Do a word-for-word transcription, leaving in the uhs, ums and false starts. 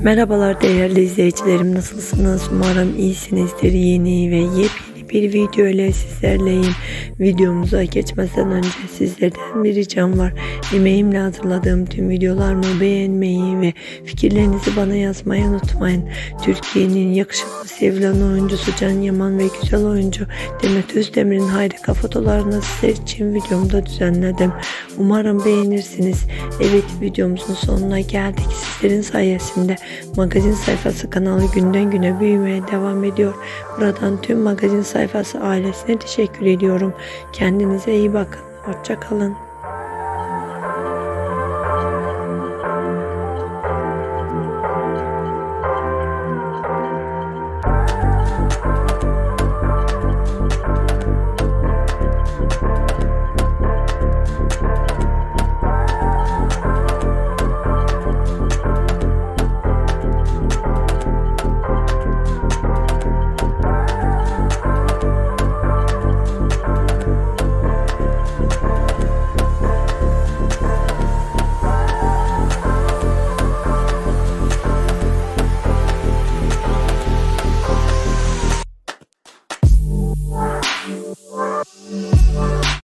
Merhabalar değerli izleyicilerim, nasılsınız? Umarım iyisinizdir. Yeni ve yepyeni bir video ile sizlerleyim. Videomuza geçmeden önce sizlerden bir ricam var. Emeğimle hazırladığım tüm videolarımı beğenmeyi ve fikirlerinizi bana yazmayı unutmayın. Türkiye'nin yakışıklı sevilen oyuncusu Can Yaman ve güzel oyuncu Demet Özdemir'in harika fotoğraflarını sizler için videomda düzenledim. Umarım beğenirsiniz. Evet, videomuzun sonuna geldik. Sizlerin sayesinde magazin sayfası kanalı günden güne büyümeye devam ediyor. Buradan tüm magazin sayfası ailesine teşekkür ediyorum. Kendinize iyi bakın. Hoşça kalın.